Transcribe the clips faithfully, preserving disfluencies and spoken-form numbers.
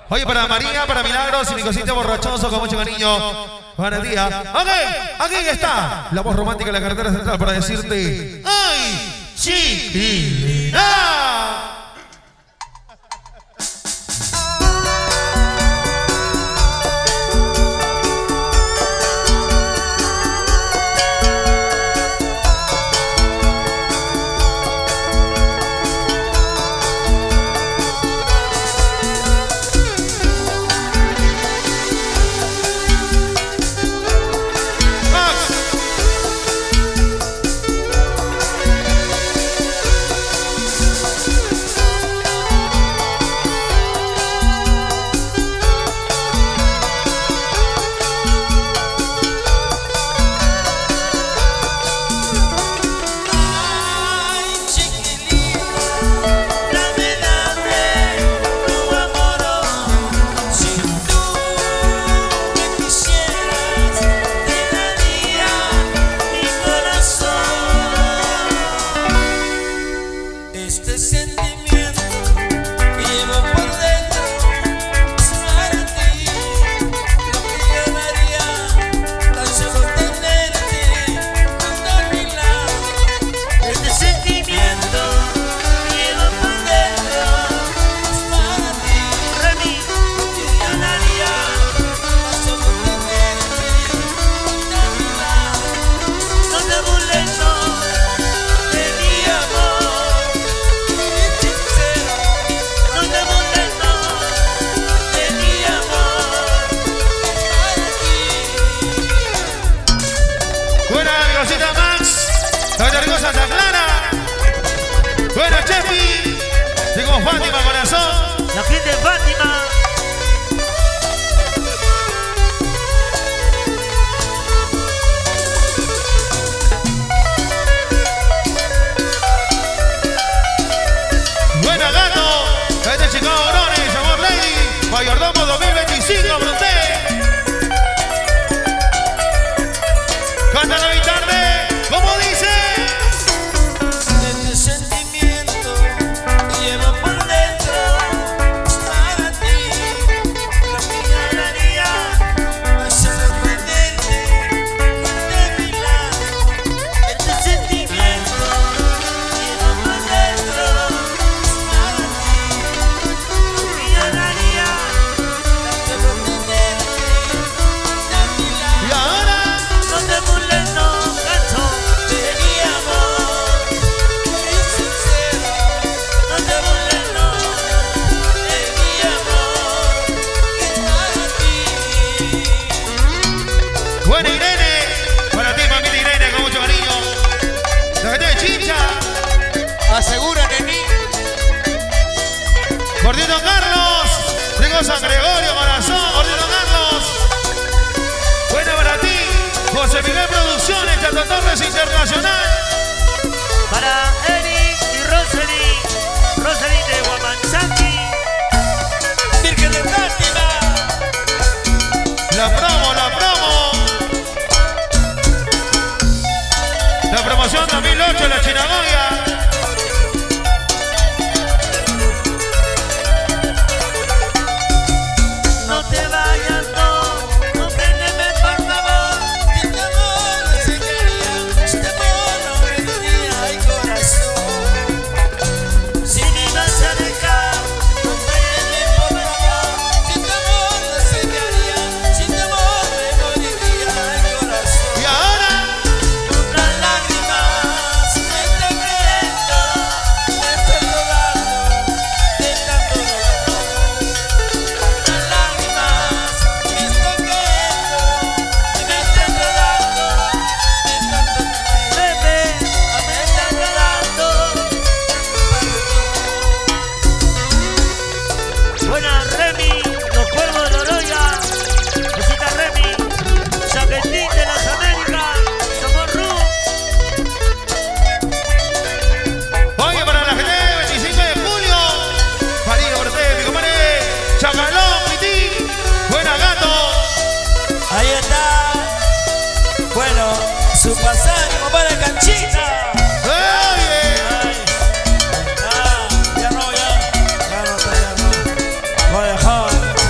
Oye, para María, para Milagros y mi cosita borrachoso con mucho cariño. Buenos días. Ok, aquí está la voz romántica de la carretera central para decirte: ¡ay, chiquilina! Santa Clara. Bueno, Chefi. Soy como Fátima, corazón. La gente de Fátima. Buena, gato. Este Chicago Brones, amor lady. Mayordomo dos mil veinticinco, brote. Cántalo y tarde. ¿Cómo dice? Asegura, není. Gordito Carlos, digo San Gregorio, corazón, Gordito Carlos. Buena para ti, José Miguel Producciones, Chato Torres Internacional. Para Eric y Rosely, Rosely de Guamanzaki. Virgen de Fátima. La promo, la promo. La promoción dos mil ocho, la Chinagoya. No te vayas, no, compréndeme por favor. Si tu amor no se quería, si tu amor no vendría, ay corazón. Si me vas a dejar, Compréndeme por favor. Si tu amor no se quería, si tu amor me moriría, ay corazón. Y ahora, Las lágrimas me están cayendo, me estoy rodando de tanto dolor. Las lágrimas me están cayendo, me están rodando de tanto dolor. bebé, me están llorando. Buena Remy, los cuervos de Oroya. Visita Remy, Chaquetín de las Américas, somos Ru. oye, para la gente del veinticinco de julio, Farino Ortega, mi compadre, Chacalón, Piti, buena gato. Ahí está. Bueno, su pasaje, compadre Canchita. Oye, Ah, ya no, ya. Ya no está, ya no. Lo dejó.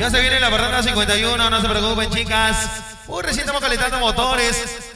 Ya se viene la parranda cincuenta y uno, no se preocupen, chicas. Uy, recién estamos calentando motores.